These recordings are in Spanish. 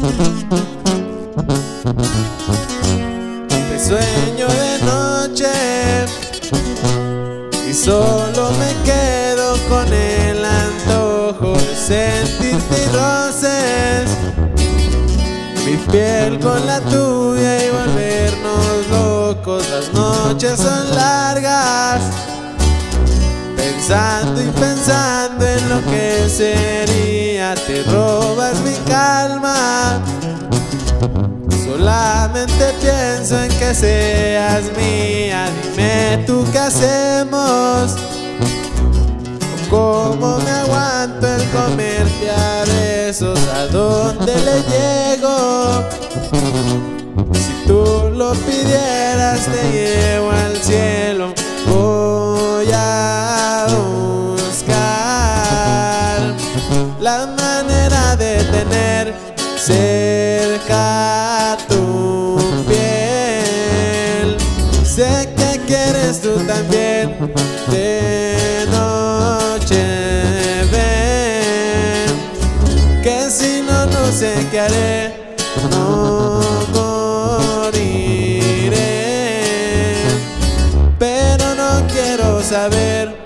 Te sueño de noche y solo me quedo con el antojo de sentirte roces, mi piel con la tuya y volvernos locos. Las noches son largas, pensando y pensando en lo que sería. Te robas mi calma, solamente pienso en que seas mía. Dime tú qué hacemos, cómo me aguanto el comerte a besos, a dónde le llego. Si tú lo pidieras te llevo al cielo. Voy a buscar la manera de tener cerca tu piel. Sé que quieres tú también. De noche ven, que si no, no sé qué haré. No moriré, pero no quiero saber.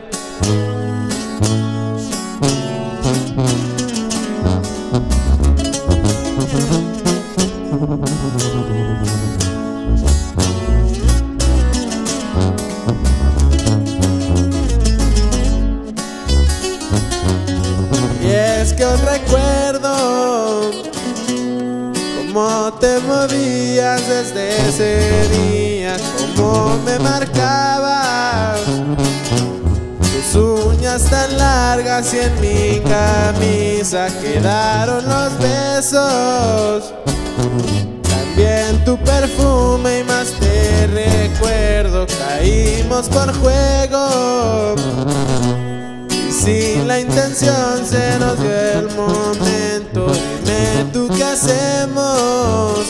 Y es que os recuerdo cómo te movías desde ese día, cómo me marcabas tus uñas tan largas y en mi camisa quedaron los besos. También tu perfume y más te recuerdo. Caímos por juego y sin la intención se nos dio el momento. Dime tú qué hacemos,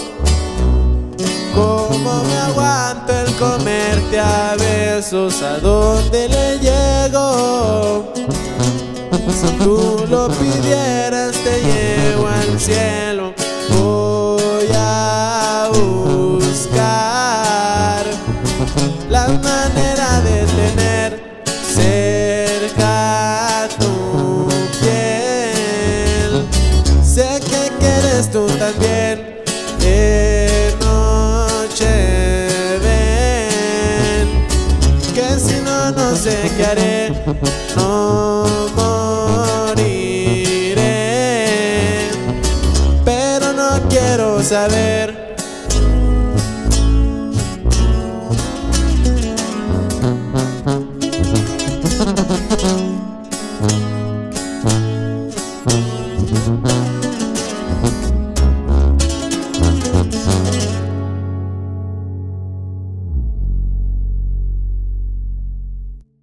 cómo me aguanto el comerte a besos, a dónde le llego. Si tú lo pidieras te llevo al cielo. Voy a buscar la manera de tener cerca tu piel. Sé que quieres tú también. De noche ven, que si no, no sé qué haré. No moriré, pero no quiero saber.